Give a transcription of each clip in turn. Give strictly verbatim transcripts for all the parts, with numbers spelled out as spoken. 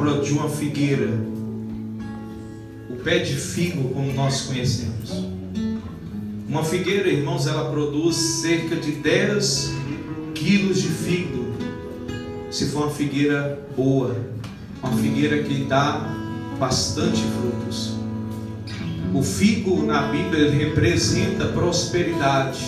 parábola de uma figueira, o pé de figo como nós conhecemos. Uma figueira, irmãos, ela produz cerca de dez quilos de figo, se for uma figueira boa, uma figueira que dá bastante frutos. O figo na Bíblia ele representa prosperidade.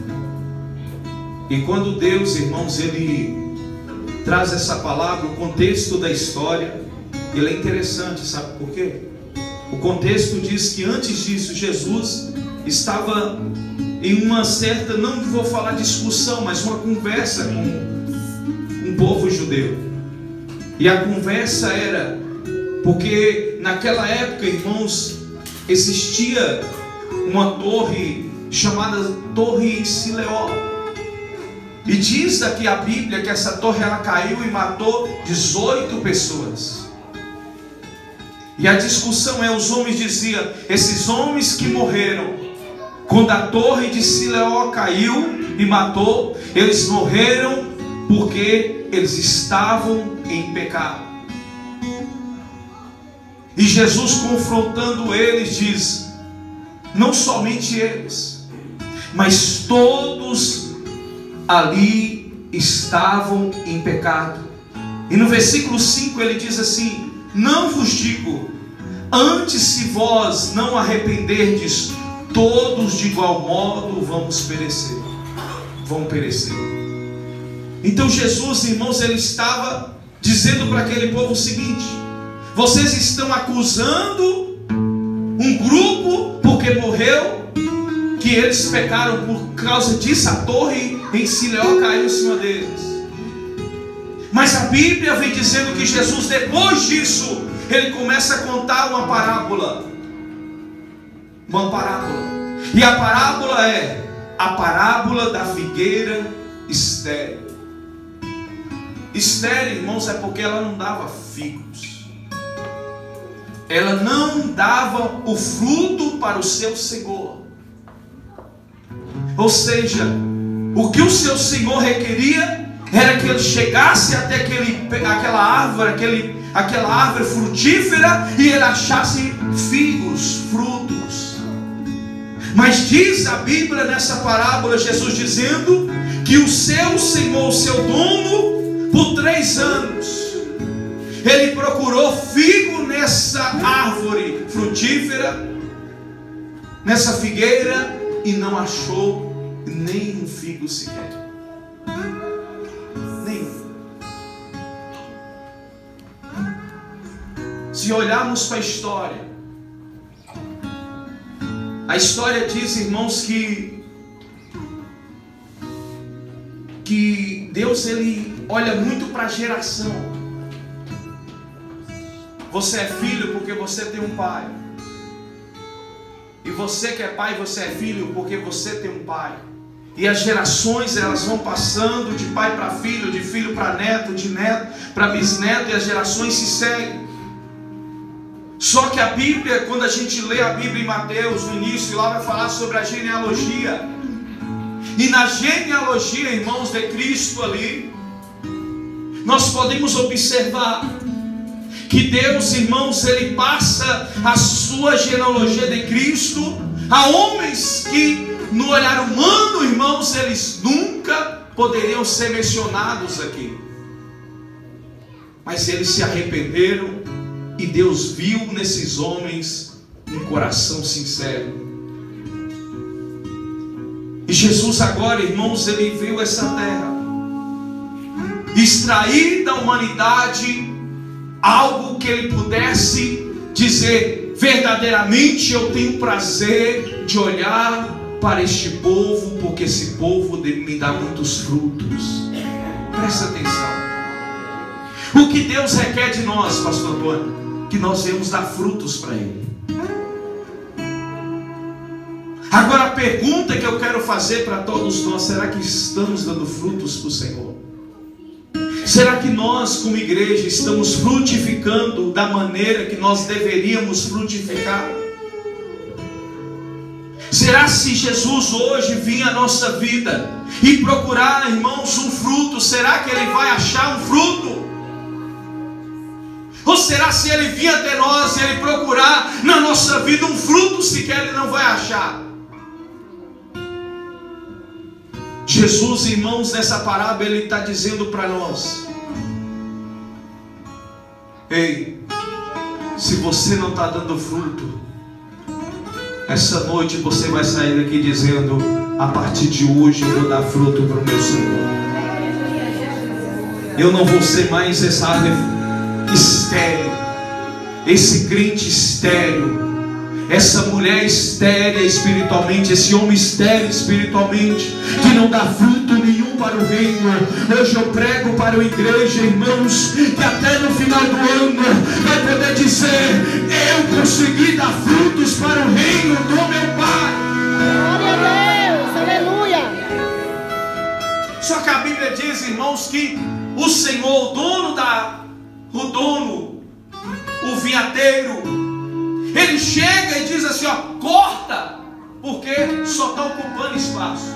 E quando Deus, irmãos, ele traz essa palavra, o contexto da história, ele é interessante, sabe por quê? O contexto diz que antes disso Jesus estava em uma certa, não vou falar discussão, mas uma conversa com um povo judeu. E a conversa era, porque naquela época, irmãos, existia uma torre chamada Torre Siloé. E diz aqui a Bíblia que essa torre ela caiu e matou dezoito pessoas. E a discussão é, os homens diziam, esses homens que morreram quando a torre de Siloé caiu e matou, eles morreram porque eles estavam em pecado. E Jesus, confrontando eles, diz, não somente eles, mas todos ali estavam em pecado. E no versículo cinco ele diz assim, não vos digo, antes se vós não arrependerdes, todos de igual modo vamos perecer, vão perecer. Então Jesus, irmãos, ele estava dizendo para aquele povo o seguinte, vocês estão acusando um grupo porque morreu, que eles pecaram por causa disso, a torre em Siloé caiu em cima deles. Mas a Bíblia vem dizendo que Jesus, depois disso, ele começa a contar uma parábola. Uma parábola. E a parábola é a parábola da figueira estéril. Estéril, irmãos, é porque ela não dava figos. Ela não dava o fruto para o seu Senhor. Ou seja, o que o seu Senhor requeria era que ele chegasse até aquele, aquela árvore, aquele, aquela árvore frutífera e ele achasse figos, frutos. Mas diz a Bíblia nessa parábola, Jesus dizendo que o seu Senhor, o seu dono, por três anos, ele procurou figo nessa árvore frutífera, nessa figueira, e não achou nem um figo sequer. Nenhum. Se olharmos para a história, a história diz, irmãos, que que Deus ele olha muito para a geração. Você é filho porque você tem um pai. E você que é pai, você é filho porque você tem um pai. E as gerações elas vão passando de pai para filho, de filho para neto, de neto para bisneto, e as gerações se seguem. Só que a Bíblia, quando a gente lê a Bíblia em Mateus, no início, lá vai falar sobre a genealogia. E na genealogia, irmãos, de Cristo ali, nós podemos observar que Deus, irmãos, ele passa a sua genealogia de Cristo a homens que no olhar humano, irmãos, eles nunca poderiam ser mencionados aqui. Mas eles se arrependeram e Deus viu nesses homens um coração sincero. E Jesus agora, irmãos, ele veio a essa terra extrair da humanidade algo que ele pudesse dizer, verdadeiramente eu tenho prazer de olhar para este povo, porque esse povo me dá muitos frutos. Presta atenção. O que Deus requer de nós, pastor Antônio? Que nós venhamos dar frutos para Ele. Agora a pergunta que eu quero fazer para todos nós, será que estamos dando frutos para o Senhor? Será que nós como igreja estamos frutificando da maneira que nós deveríamos frutificar? Será se Jesus hoje vir à nossa vida e procurar, irmãos, um fruto, será que Ele vai achar um fruto? Ou seja, será se ele vir até nós e ele procurar na nossa vida um fruto sequer ele não vai achar? Jesus, irmãos, nessa parábola ele está dizendo para nós: ei, se você não está dando fruto, essa noite você vai sair daqui dizendo: a partir de hoje eu vou dar fruto para o meu Senhor. Eu não vou ser mais essa ave estéril, esse crente estéril, essa mulher estéril espiritualmente, esse homem estéril espiritualmente, que não dá fruto nenhum para o reino. Hoje eu prego para a igreja, irmãos, que até no final do ano vai poder dizer: eu consegui dar frutos para o reino do meu Pai. Glória a Deus, aleluia. Só que a Bíblia diz, irmãos, que o Senhor, o dono da, o dono, o vinhateiro, ele chega e diz assim: ó, corta, porque só está ocupando espaço.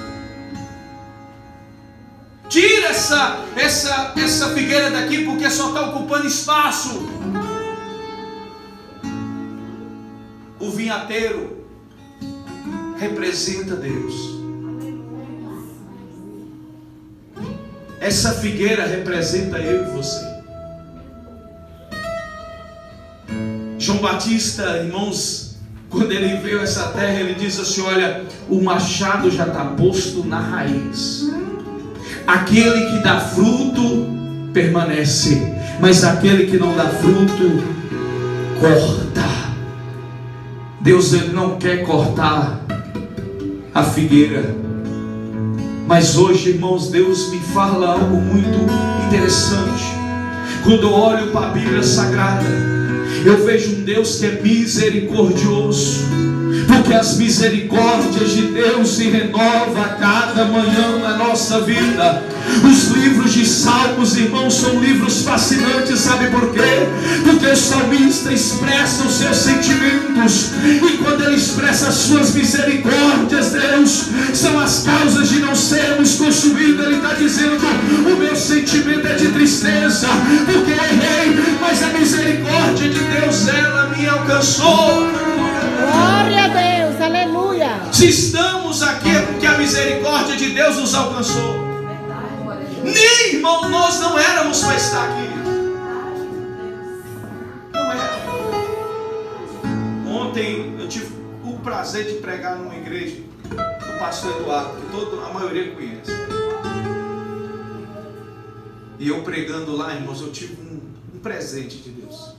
Tira essa, essa, essa figueira daqui, porque só está ocupando espaço. O vinhateiro representa Deus. Essa figueira representa eu e você. João Batista, irmãos, quando ele veio a essa terra, ele diz assim: olha, o machado já está posto na raiz. Aquele que dá fruto permanece, mas aquele que não dá fruto, corta. Deus, ele não quer cortar a figueira. Mas hoje, irmãos, Deus me fala algo muito interessante. Quando eu olho para a Bíblia Sagrada, eu vejo um Deus que é misericordioso, porque as misericórdias de Deus se renovam a cada manhã na nossa vida. Os livros de Salmos, irmãos, são livros fascinantes, sabe por quê? Porque o salmista expressa os seus sentimentos, e quando ele expressa as suas misericórdias, Deus, são as causas de não sermos consumidos. Ele está dizendo: o meu sentimento é de tristeza, porque eu errei, mas a misericórdia de Deus, ela me alcançou. Glória a Deus, aleluia. Se estamos aqui é porque a misericórdia de Deus nos alcançou. Nem, irmão, nós não éramos para estar aqui. Não era. Ontem eu tive o prazer de pregar numa igreja do pastor Eduardo, que toda, a maioria conhece. E eu pregando lá, irmãos, eu tive um, um presente de Deus.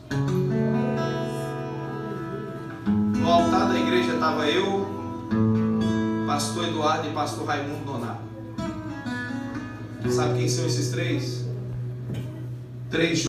No altar da igreja estava eu, pastor Eduardo e pastor Raimundo Donato. Sabe quem são esses três? Três